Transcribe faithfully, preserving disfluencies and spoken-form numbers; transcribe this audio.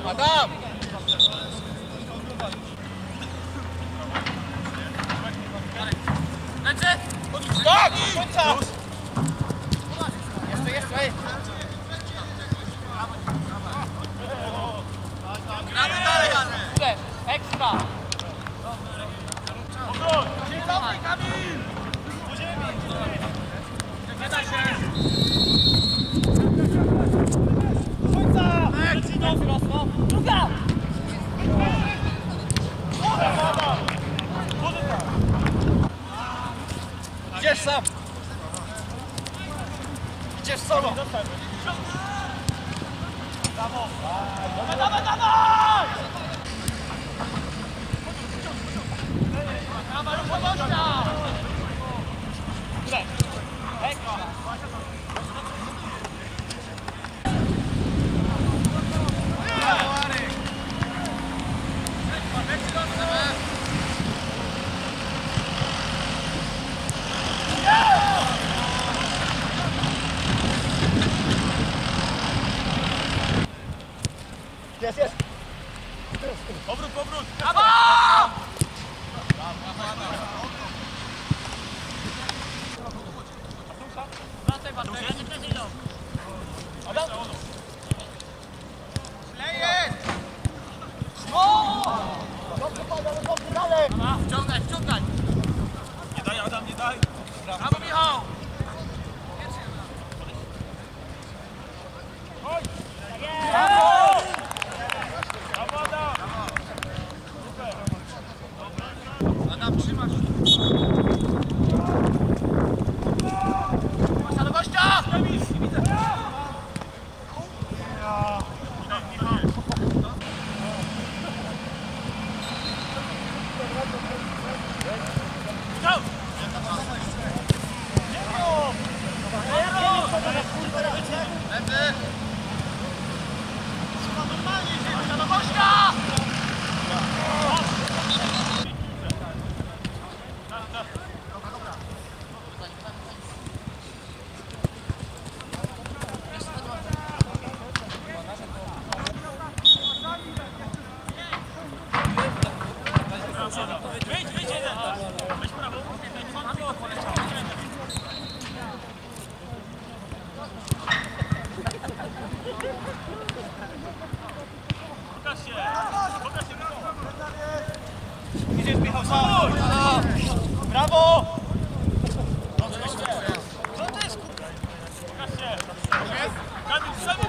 Adam! Lecę! Tak! Końca! Jeszcze, jeszcze! Gramy dalej, Janek! Ekstra! Cofnij, Kamil! Nie daj się! Końca! Mocno! Druga! Idziesz sam! Idziesz solo! Brawo! Dawaj, dawaj, dawaj! Dawaj, ruchowościa! Ekstra! Jest, jest! Powrót, powrót! Brawo! Wracaj, Bartek! Adam! Leje! O! Dobrze, panie, dobrze, dalej! Wciągaj, wciągaj! Nie daj, Adam, nie daj! Brawo, Michał! Brawo! Brawo, Adam! Adam, trzymasz! Gościa do gościa! Widzę! Wyjdź, wyjdź jeden! Weź prawo! Pokaż się! Pokaż się! Idziesz, Michał, sam! Brawo! Co to jest? Pokaż się! Kamil, Kamil!